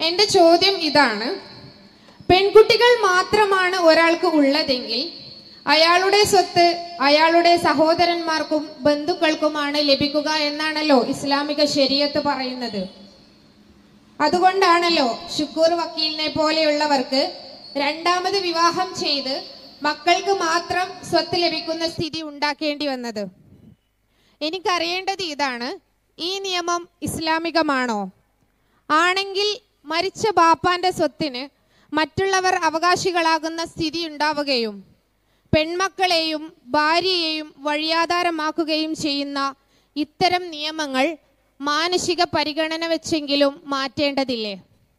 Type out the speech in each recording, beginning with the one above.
എൻ്റെ ചോദ്യം ഇതാണ്: പെൺകുട്ടികൾ മാത്രമാണ് ഒരാൾക്ക് ഉള്ളതെങ്കിൽ അയാളുടെ സ്വത്ത് അയാളുടെ സഹോദരന്മാർക്കും ബന്ധുക്കൾക്കുമാണ് ലഭിക്കുക എന്നാണല്ലോ ഇസ്ലാമിക ശരീഅത്ത് പറയുന്നത്. അതുകൊണ്ടാണല്ലോ ഷുക്കൂർ വക്കീലിനെ പോലെയുള്ളവർക്ക് രണ്ടാമത് വിവാഹം ചെയ്ത് മക്കൾക്ക് മാത്രം സ്വത്ത് ലഭിക്കുന്ന സ്ഥിതി ഉണ്ടാക്കേണ്ടി വന്നത്. എനിക്കറിയേണ്ടത് ഇതാണ്: ഈ നിയമം ഇസ്ലാമികമാണോ? ആണെങ്കിൽ മരിച്ച ബാപ്പാന്റെ സ്വത്തിന് മറ്റുള്ളവർ അവകാശികളാകുന്ന സ്ഥിതി ഉണ്ടാവുകയും പെൺമക്കളെയും ഭാര്യയെയും വഴിയാധാരമാക്കുകയും ചെയ്യുന്ന ഇത്തരം നിയമങ്ങൾ മാനുഷിക പരിഗണന വെച്ചെങ്കിലും മാറ്റേണ്ടതില്ലേ?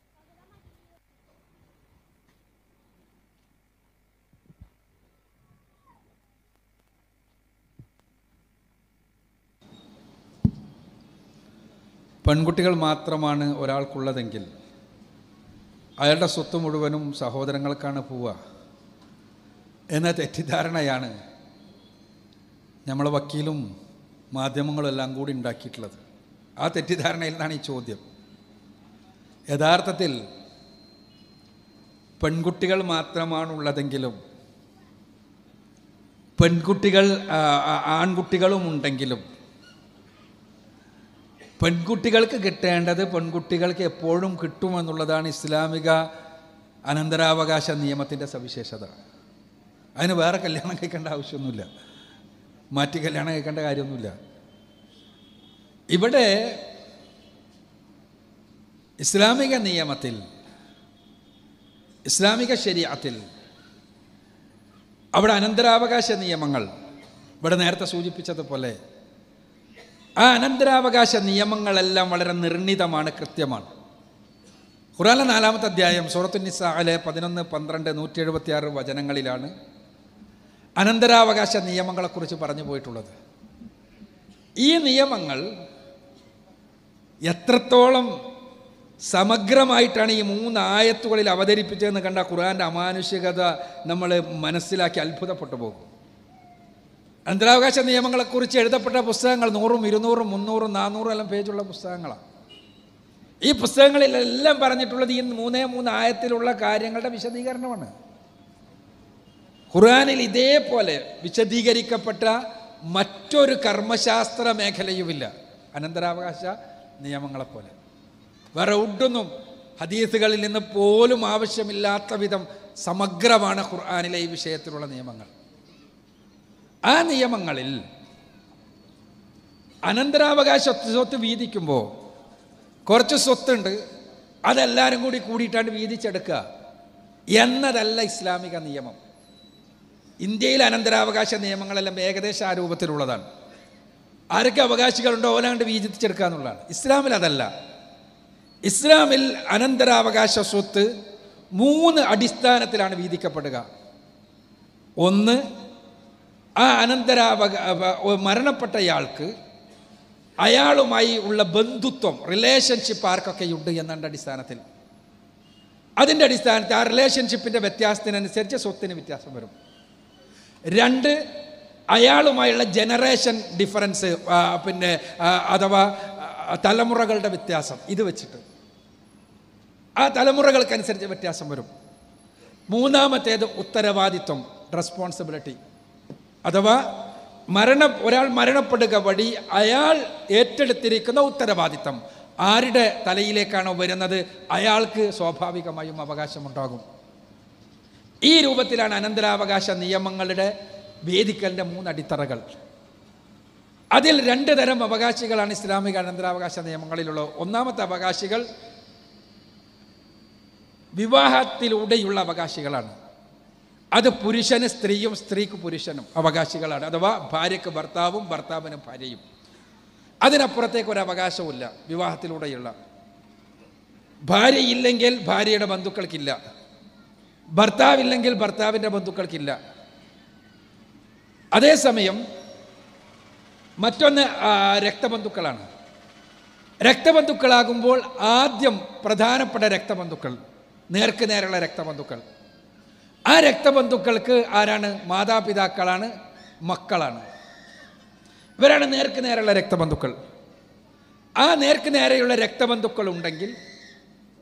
പെൺകുട്ടികൾ മാത്രമാണ് ഒരാൾക്കുള്ളതെങ്കിൽ അയാളുടെ സ്വത്ത് മുഴുവനും സഹോദരങ്ങൾക്കാണ് പോവുക എന്ന തെറ്റിദ്ധാരണയാണ് നമ്മളെ വക്കീലും മാധ്യമങ്ങളും എല്ലാം കൂടി ഉണ്ടാക്കിയിട്ടുള്ളത്. ആ തെറ്റിദ്ധാരണയിൽ നിന്നാണ് ഈ ചോദ്യം. യഥാർത്ഥത്തിൽ പെൺകുട്ടികൾ മാത്രമാണുള്ളതെങ്കിലും ആൺകുട്ടികളും ഉണ്ടെങ്കിലും പെൺകുട്ടികൾക്ക് കിട്ടേണ്ടത് പെൺകുട്ടികൾക്ക് എപ്പോഴും കിട്ടുമെന്നുള്ളതാണ് ഇസ്ലാമിക അനന്തരാവകാശ നിയമത്തിൻ്റെ സവിശേഷത. അതിന് വേറെ കല്യാണം കഴിക്കേണ്ട ആവശ്യമൊന്നുമില്ല, മാറ്റി കല്യാണം കഴിക്കേണ്ട കാര്യമൊന്നുമില്ല. ഇവിടെ ഇസ്ലാമിക നിയമത്തിൽ, ഇസ്ലാമിക ശരീഅത്തിൽ അവിടെ അനന്തരാവകാശ നിയമങ്ങൾ ഇവിടെ നേരത്തെ സൂചിപ്പിച്ചതുപോലെ ആ അനന്തരാവകാശ നിയമങ്ങളെല്ലാം വളരെ നിർണിതമാണ്, കൃത്യമാണ്. ഖുർആനിലെ 4-ാമത്തെ അധ്യായം സൂറത്തുൻ നിസായിലെ 11, 12, 176 വചനങ്ങളിലാണ് അനന്തരാവകാശ നിയമങ്ങളെക്കുറിച്ച് പറഞ്ഞു പോയിട്ടുള്ളത്. ഈ നിയമങ്ങൾ എത്രത്തോളം സമഗ്രമായിട്ടാണ് ഈ 3 ആയത്തുകളിൽ അവതരിപ്പിച്ചതെന്ന് കണ്ട ഖുർആൻ്റെ അമാനുഷികത നമ്മൾ മനസ്സിലാക്കി അത്ഭുതപ്പെട്ടു പോകും. അനന്തരാവകാശ നിയമങ്ങളെക്കുറിച്ച് എഴുതപ്പെട്ട പുസ്തകങ്ങൾ 100, 200, 300, 400 എല്ലാം പേജുള്ള പുസ്തകങ്ങളാണ്. ഈ പുസ്തകങ്ങളിലെല്ലാം പറഞ്ഞിട്ടുള്ളത് ഈ 3 ആയത്തിലുള്ള കാര്യങ്ങളുടെ വിശദീകരണമാണ്. ഖുർആനിൽ ഇതേപോലെ വിശദീകരിക്കപ്പെട്ട മറ്റൊരു കർമ്മശാസ്ത്ര മേഖലയുമില്ല അനന്തരാവകാശ നിയമങ്ങളെപ്പോലെ. വേറെ ഒട്ടൊന്നും ഹദീസുകളിൽ നിന്ന് പോലും ആവശ്യമില്ലാത്ത വിധം സമഗ്രമാണ് ഖുർആനിലെ ഈ വിഷയത്തിലുള്ള നിയമങ്ങൾ. ആ നിയമങ്ങളിൽ അനന്തരാവകാശ സ്വത്ത് വീതിക്കുമ്പോൾ കുറച്ച് സ്വത്തുണ്ട്, അതെല്ലാവരും കൂടിയിട്ടാണ് വീതിച്ചെടുക്കുക എന്നതല്ല ഇസ്ലാമിക നിയമം. ഇന്ത്യയിൽ അനന്തരാവകാശ നിയമങ്ങളെല്ലാം ഏകദേശം ആ രൂപത്തിലുള്ളതാണ്. ആരൊക്കെ അവകാശികളുണ്ടോ ഓലാണ്ട് വീതിച്ചെടുക്കുക എന്നുള്ളതാണ്. ഇസ്ലാമിൽ അതല്ല. ഇസ്ലാമിൽ അനന്തരാവകാശ സ്വത്ത് 3 അടിസ്ഥാനത്തിലാണ് വീതിക്കപ്പെടുക. ഒന്ന്, ആ മരണപ്പെട്ടയാൾക്ക് അയാളുമായി ഉള്ള ബന്ധുത്വം, റിലേഷൻഷിപ്പ് ആർക്കൊക്കെയുണ്ട് എന്നതിൻ്റെ അടിസ്ഥാനത്തിൽ, അതിൻ്റെ അടിസ്ഥാനത്തിൽ ആ റിലേഷൻഷിപ്പിൻ്റെ വ്യത്യാസത്തിനനുസരിച്ച് സ്വത്തിന് വ്യത്യാസം വരും. 2, അയാളുമായുള്ള ജനറേഷൻ ഡിഫറൻസ്, അഥവാ തലമുറകളുടെ വ്യത്യാസം, ഇത് വെച്ചിട്ട് ആ തലമുറകൾക്കനുസരിച്ച് വ്യത്യാസം വരും. 3-മത്തേത് ഉത്തരവാദിത്വം, റെസ്പോൺസിബിലിറ്റി, അഥവാ ഒരാൾ മരണപ്പെടുക വഴി അയാൾ ഏറ്റെടുത്തിരിക്കുന്ന ഉത്തരവാദിത്തം ആരുടെ തലയിലേക്കാണോ വരുന്നത് അയാൾക്ക് സ്വാഭാവികമായും അവകാശമുണ്ടാകും. ഈ രൂപത്തിലാണ് അനന്തരാവകാശ നിയമങ്ങളുടെ വേദിക്കലിൻ്റെ 3 അടിത്തറകൾ. അതിൽ 2 തരം അവകാശികളാണ് ഇസ്ലാമിക അനന്തരാവകാശ നിയമങ്ങളിലുള്ളത്. 1-മത്തെ അവകാശികൾ വിവാഹത്തിലൂടെയുള്ള അവകാശികളാണ്. അത് പുരുഷന് സ്ത്രീയും സ്ത്രീക്ക് പുരുഷനും അവകാശികളാണ്, അഥവാ ഭാര്യയ്ക്ക് ഭർത്താവും ഭർത്താവിന് ഭാര്യയും. അതിനപ്പുറത്തേക്ക് ഒരു അവകാശവുമില്ല വിവാഹത്തിലൂടെയുള്ള. ഭാര്യയില്ലെങ്കിൽ ഭാര്യയുടെ ബന്ധുക്കൾക്കില്ല, ഭർത്താവില്ലെങ്കിൽ ഭർത്താവിൻ്റെ ബന്ധുക്കൾക്കില്ല. അതേസമയം മറ്റൊന്ന് രക്തബന്ധുക്കളാണ്. രക്തബന്ധുക്കളാകുമ്പോൾ ആദ്യം പ്രധാനപ്പെട്ട രക്തബന്ധുക്കൾ, നേർക്ക് നേരെയുള്ള രക്തബന്ധുക്കൾ. ആ രക്തബന്ധുക്കൾക്ക് ആരാണ്? മാതാപിതാക്കളാണ്, മക്കളാണ്. ഇവരാണ് നേർക്ക് നേരെയുള്ള രക്തബന്ധുക്കൾ. ആ നേർക്ക് നേരെയുള്ള രക്തബന്ധുക്കൾ ഉണ്ടെങ്കിൽ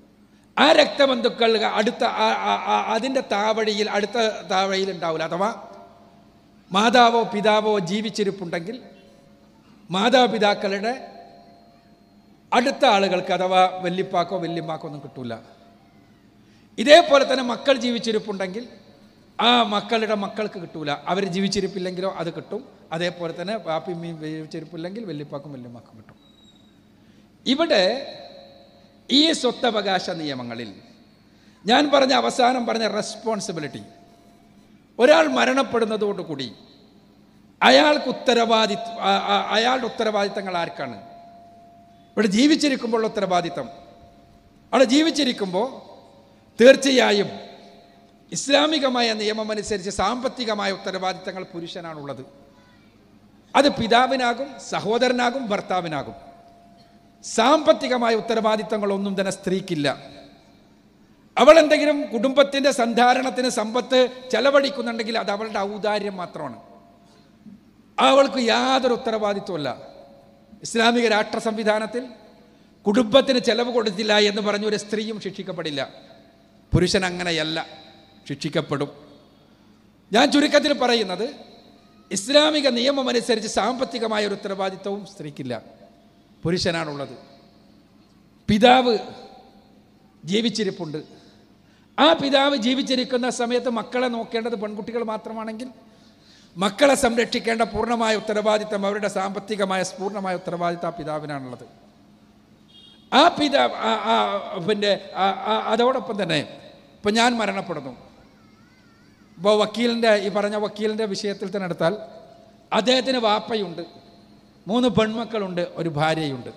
ആ രക്തബന്ധുക്കൾ അടുത്ത അതിൻ്റെ താവഴിയിൽ അടുത്ത താവഴിയിൽ ഉണ്ടാവില്ല. അഥവാ മാതാവോ പിതാവോ ജീവിച്ചിരിപ്പുണ്ടെങ്കിൽ മാതാപിതാക്കളുടെ അടുത്ത ആളുകൾക്ക് അഥവാ വല്യപ്പാക്കോ വല്യമ്മാക്കോ ഒന്നും കിട്ടൂല. ഇതേപോലെ തന്നെ മക്കൾ ജീവിച്ചിരിപ്പുണ്ടെങ്കിൽ ആ മക്കളുടെ മക്കൾക്ക് കിട്ടൂല. അവർ ജീവിച്ചിരിപ്പില്ലെങ്കിലോ അത് കിട്ടും. അതേപോലെ തന്നെ വാപ്പിമ്മയും ജീവിച്ചിരിപ്പില്ലെങ്കിൽ വല്യപ്പാക്കും വല്യമ്മാക്കും കിട്ടും. ഇവിടെ ഈ സ്വത്തവകാശ നിയമങ്ങളിൽ ഞാൻ പറഞ്ഞ അവസാനം പറഞ്ഞ റെസ്പോൺസിബിലിറ്റി, ഒരാൾ മരണപ്പെടുന്നതോടുകൂടി അയാളുടെ ഉത്തരവാദിത്തങ്ങൾ ആർക്കാണ്? ഇവിടെ ജീവിച്ചിരിക്കുമ്പോൾ ഉത്തരവാദിത്തം, അവിടെ ജീവിച്ചിരിക്കുമ്പോൾ തീർച്ചയായും ഇസ്ലാമികമായ നിയമമനുസരിച്ച് സാമ്പത്തികമായ ഉത്തരവാദിത്തങ്ങൾ പുരുഷനാണുള്ളത്. അത് പിതാവിനാകും, സഹോദരനാകും, ഭർത്താവിനാകും. സാമ്പത്തികമായ ഉത്തരവാദിത്തങ്ങളൊന്നും തന്നെ സ്ത്രീക്കില്ല. അവൾ എന്തെങ്കിലും കുടുംബത്തിൻ്റെ സന്ധാരണത്തിന് സമ്പത്ത് ചെലവഴിക്കുന്നുണ്ടെങ്കിൽ അത് അവളുടെ ഔദാര്യം മാത്രമാണ്. അവൾക്ക് യാതൊരു ഉത്തരവാദിത്വമല്ല. ഇസ്ലാമിക രാഷ്ട്ര സംവിധാനത്തിൽ കുടുംബത്തിന് ചെലവ് കൊടുത്തില്ല എന്ന് പറഞ്ഞ ഒരു സ്ത്രീയും ശിക്ഷിക്കപ്പെടില്ല. പുരുഷൻ അങ്ങനെയല്ല, ശിക്ഷിക്കപ്പെടും. ഞാൻ ചുരുക്കത്തിൽ പറയുന്നത്, ഇസ്ലാമിക നിയമമനുസരിച്ച് സാമ്പത്തികമായ ഒരു ഉത്തരവാദിത്വവും സ്ത്രീക്കില്ല, പുരുഷനാണുള്ളത്. പിതാവ് ജീവിച്ചിരിപ്പുണ്ട്. ആ പിതാവ് ജീവിച്ചിരിക്കുന്ന സമയത്ത് മക്കളെ നോക്കേണ്ടത് പെൺകുട്ടികൾ മാത്രമാണെങ്കിൽ മക്കളെ സംരക്ഷിക്കേണ്ട പൂർണ്ണമായ ഉത്തരവാദിത്തം, അവരുടെ സാമ്പത്തികമായ പൂർണ്ണമായ ഉത്തരവാദിത്തം ആ പിതാവിനാണുള്ളത്. ആ പിതാവ് അതോടൊപ്പം തന്നെ ഇപ്പം ഞാൻ മരണപ്പെടുന്നു. ഇപ്പോൾ ഈ പറഞ്ഞ വക്കീലിൻ്റെ വിഷയത്തിൽ തന്നെ എടുത്താൽ അദ്ദേഹത്തിന് വാപ്പയുണ്ട്, 3 പെൺമക്കളുണ്ട്, ഒരു ഭാര്യയുണ്ട്.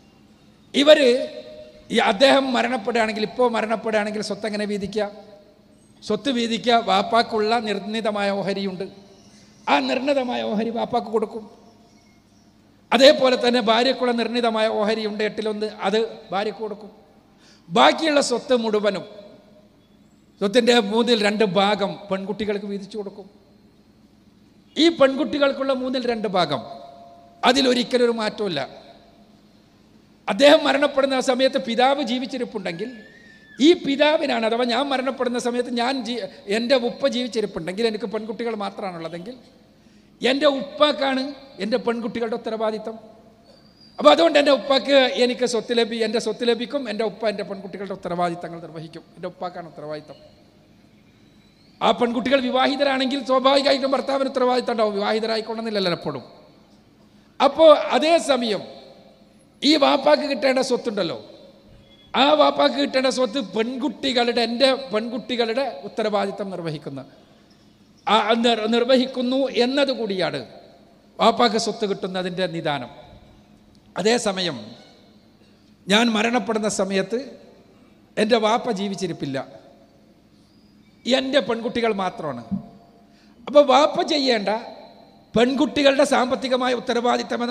അദ്ദേഹം മരണപ്പെടുകയാണെങ്കിൽ, ഇപ്പോൾ മരണപ്പെടുകയാണെങ്കിൽ സ്വത്ത് എങ്ങനെ വീതിക്കുക? സ്വത്ത് വീതിക്കുക, വാപ്പാക്കുള്ള നിർണിതമായ ഓഹരിയുണ്ട്. ആ നിർണിതമായ ഓഹരി വാപ്പാക്ക് കൊടുക്കും. അതേപോലെ തന്നെ ഭാര്യക്കുള്ള നിർണിതമായ ഓഹരിയുണ്ട്, 8/1, അത് ഭാര്യക്ക് കൊടുക്കും. ബാക്കിയുള്ള സ്വത്ത് മുഴുവനും, സ്വത്തിൻ്റെ 2/3 പെൺകുട്ടികൾക്ക് വീതിച്ചു കൊടുക്കും. ഈ പെൺകുട്ടികൾക്കുള്ള 2/3 അതിലൊരിക്കലും ഒരു മാറ്റമില്ല. അദ്ദേഹം മരണപ്പെടുന്ന സമയത്ത് പിതാവ് ജീവിച്ചിരിപ്പുണ്ടെങ്കിൽ ഈ പിതാവിനാണ്, അഥവാ ഞാൻ മരണപ്പെടുന്ന സമയത്ത് എൻ്റെ ഉപ്പ ജീവിച്ചിരിപ്പുണ്ടെങ്കിൽ എനിക്ക് പെൺകുട്ടികൾ മാത്രമാണുള്ളതെങ്കിൽ എൻ്റെ ഉപ്പാക്കാണ് എൻ്റെ പെൺകുട്ടികളുടെ ഉത്തരവാദിത്തം. അപ്പോൾ അതുകൊണ്ട് എൻ്റെ ഉപ്പാക്ക് എനിക്ക് എൻ്റെ സ്വത്ത് ലഭിക്കും. എൻ്റെ ഉപ്പ എൻ്റെ പെൺകുട്ടികളുടെ ഉത്തരവാദിത്തങ്ങൾ നിർവഹിക്കും. എൻ്റെ ഉപ്പാക്കാണ് ഉത്തരവാദിത്തം. ആ പെൺകുട്ടികൾ വിവാഹിതരാണെങ്കിൽ സ്വാഭാവികമായിട്ടും ഭർത്താവിന് ഉത്തരവാദിത്തം ഉണ്ടാവും. വിവാഹിതരായിക്കൊണ്ടെന്നില്ലല്ലോ എപ്പോഴും. അപ്പോൾ അതേസമയം ഈ വാപ്പാക്ക് കിട്ടേണ്ട സ്വത്തുണ്ടല്ലോ, ആ വാപ്പാക്ക് കിട്ടേണ്ട സ്വത്ത് എൻ്റെ പെൺകുട്ടികളുടെ ഉത്തരവാദിത്തം നിർവഹിക്കുന്നു എന്നതുകൂടിയാണ് വാപ്പാക്ക് സ്വത്ത് കിട്ടുന്നതിൻ്റെ നിദാനം. അതേസമയം ഞാൻ മരണപ്പെടുന്ന സമയത്ത് എൻ്റെ വാപ്പ ജീവിച്ചിരിപ്പില്ല, എൻ്റെ പെൺകുട്ടികൾ മാത്രമാണ്. അപ്പോൾ വാപ്പ ചെയ്യേണ്ട പെൺകുട്ടികളുടെ സാമ്പത്തികമായ ഉത്തരവാദിത്തം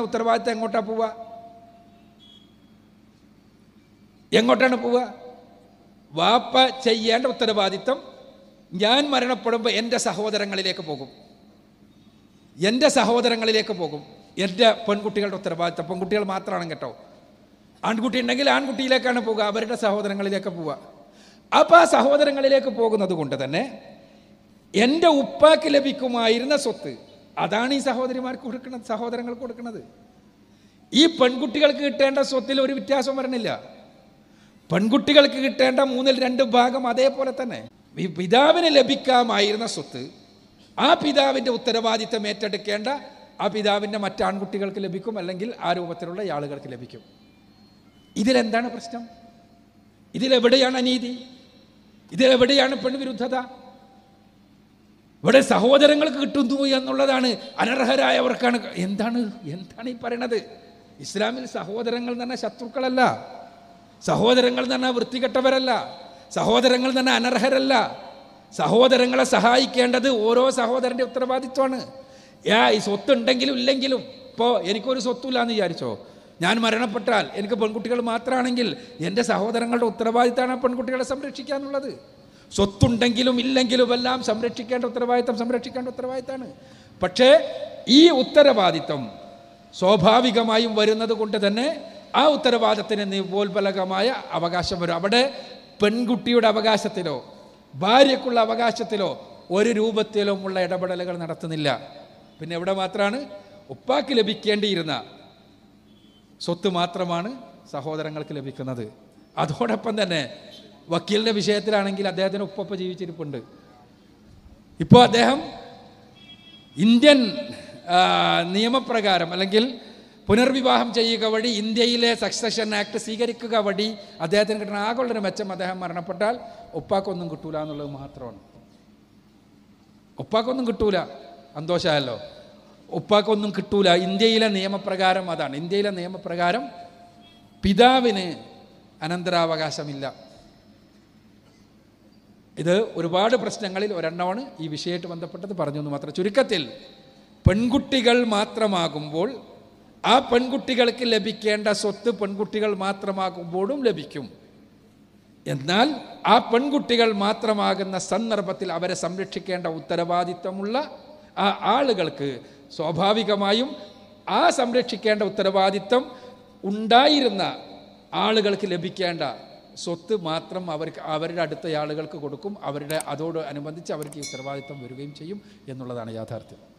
എങ്ങോട്ടാണ് പോവുക? വാപ്പ ചെയ്യേണ്ട ഉത്തരവാദിത്തം ഞാൻ മരണപ്പെടുമ്പോൾ എൻ്റെ സഹോദരങ്ങളിലേക്ക് പോകും. എൻ്റെ പെൺകുട്ടികളുടെ ഉത്തരവാദിത്തം. പെൺകുട്ടികൾ മാത്രമാണ് കേട്ടോ. ആൺകുട്ടി ഉണ്ടെങ്കിൽ ആൺകുട്ടിയിലേക്കാണ് പോകുക, അവരുടെ സഹോദരങ്ങളിലേക്ക് പോവുക. അപ്പോൾ ആ സഹോദരങ്ങളിലേക്ക് പോകുന്നത് കൊണ്ട് തന്നെ എൻ്റെ ഉപ്പാക്ക് ലഭിക്കുമായിരുന്ന സ്വത്ത് അതാണ് ഈ സഹോദരങ്ങൾക്ക് കൊടുക്കുന്നത്. ഈ പെൺകുട്ടികൾക്ക് കിട്ടേണ്ട സ്വത്തിൽ ഒരു വ്യത്യാസം വരണില്ല. പെൺകുട്ടികൾക്ക് കിട്ടേണ്ട 2/3 അതേപോലെ തന്നെ. ഈ പിതാവിന് ലഭിക്കാമായിരുന്ന സ്വത്ത് ആ പിതാവിൻ്റെ ഉത്തരവാദിത്തം ഏറ്റെടുക്കേണ്ട ആ പിതാവിൻ്റെ മറ്റാൺകുട്ടികൾക്ക് ലഭിക്കും, അല്ലെങ്കിൽ ആ രൂപത്തിലുള്ള ആളുകൾക്ക് ലഭിക്കും. ഇതിലെന്താണ് പ്രശ്നം? ഇതിലെവിടെയാണ് അനീതി? ഇതിലെവിടെയാണ് പെൺവിരുദ്ധത? ഇവിടെ സഹോദരങ്ങൾക്ക് കിട്ടുന്നു എന്നുള്ളതാണ്, അനർഹരായവർക്കാണ്. എന്താണ് ഈ പറയണത്? ഇസ്ലാമിൽ സഹോദരങ്ങൾ എന്ന് പറഞ്ഞാൽ ശത്രുക്കളല്ല, സഹോദരങ്ങൾ എന്ന് പറഞ്ഞാൽ വൃത്തികെട്ടവരല്ല, സഹോദരങ്ങൾ എന്ന് പറഞ്ഞാൽ അനർഹരല്ല. സഹോദരങ്ങളെ സഹായിക്കേണ്ടത് ഓരോ സഹോദരൻ്റെ ഉത്തരവാദിത്വമാണ്. ഈ സ്വത്തുണ്ടെങ്കിലും ഇല്ലെങ്കിലും, ഇപ്പോൾ എനിക്കൊരു സ്വത്തുമില്ല എന്ന് വിചാരിച്ചോ, ഞാൻ മരണപ്പെട്ടാൽ എനിക്ക് പെൺകുട്ടികൾ മാത്രമാണെങ്കിൽ എൻ്റെ സഹോദരങ്ങളുടെ ഉത്തരവാദിത്തമാണ് പെൺകുട്ടികളെ സംരക്ഷിക്കാനുള്ളത്. സ്വത്തുണ്ടെങ്കിലും ഇല്ലെങ്കിലും എല്ലാം സംരക്ഷിക്കേണ്ട ഉത്തരവാദിത്തമാണ്. പക്ഷേ ഈ ഉത്തരവാദിത്തം സ്വാഭാവികമായും വരുന്നത് കൊണ്ട് തന്നെ ആ ഉത്തരവാദിത്തത്തിന് നിവോത്ബലകമായ അവകാശം വരും. അവിടെ പെൺകുട്ടിയുടെ അവകാശത്തിലോ ഭാര്യക്കുള്ള അവകാശത്തിലോ ഒരു രൂപത്തിലുമുള്ള ഇടപെടലുകൾ നടത്തുന്നില്ല. പിന്നെ എവിടെ മാത്രമാണ് ഉപ്പാക്ക് ലഭിക്കേണ്ടിയിരുന്ന സ്വത്ത് മാത്രമാണ് സഹോദരങ്ങൾക്ക് ലഭിക്കുന്നത്. അതോടൊപ്പം തന്നെ വക്കീലിൻ്റെ വിഷയത്തിലാണെങ്കിൽ അദ്ദേഹത്തിന് ഉപ്പ ജീവിച്ചിരിപ്പുണ്ട്. ഇപ്പോൾ അദ്ദേഹം ഇന്ത്യൻ നിയമപ്രകാരം അല്ലെങ്കിൽ പുനർവിവാഹം ചെയ്യുക വഴി ഇന്ത്യയിലെ സക്സഷൻ ആക്ട് സ്വീകരിക്കുക വഴി അദ്ദേഹത്തിന് കിട്ടുന്ന ആകെയുള്ളൊരു മെച്ചം, അദ്ദേഹം മരണപ്പെട്ടാൽ ഉപ്പാക്കൊന്നും കിട്ടൂല എന്നുള്ളത് മാത്രമാണ്. ഉപ്പാക്കൊന്നും കിട്ടൂല, സന്തോഷമായല്ലോ. ഉപ്പാക്കൊന്നും കിട്ടൂല. ഇന്ത്യയിലെ നിയമപ്രകാരം അതാണ്. ഇന്ത്യയിലെ നിയമപ്രകാരം പിതാവിന് അനന്തരാവകാശമില്ല. ഇത് ഒരുപാട് പ്രശ്നങ്ങളിൽ ഒരെണ്ണമാണ് ഈ വിഷയമായിട്ട് ബന്ധപ്പെട്ടത് പറഞ്ഞു എന്ന് മാത്രം. ചുരുക്കത്തിൽ പെൺകുട്ടികൾ മാത്രമാകുമ്പോൾ ആ പെൺകുട്ടികൾക്ക് ലഭിക്കേണ്ട സ്വത്ത് പെൺകുട്ടികൾ മാത്രമാകുമ്പോഴും ലഭിക്കും. എന്നാൽ ആ പെൺകുട്ടികൾ മാത്രമാകുന്ന സന്ദർഭത്തിൽ അവരെ സംരക്ഷിക്കേണ്ട ഉത്തരവാദിത്വമുള്ള ആ ആളുകൾക്ക് സ്വാഭാവികമായും ആ സംരക്ഷിക്കേണ്ട ഉത്തരവാദിത്വം ഉണ്ടായിരുന്ന ആളുകൾക്ക് ലഭിക്കേണ്ട സ്വത്ത് മാത്രം അവരുടെ അടുത്ത ആളുകൾക്ക് കൊടുക്കും. അതോട് അനുബന്ധിച്ച് അവർക്ക് ഈ ഉത്തരവാദിത്വം വരികയും ചെയ്യും എന്നുള്ളതാണ് യാഥാർത്ഥ്യം.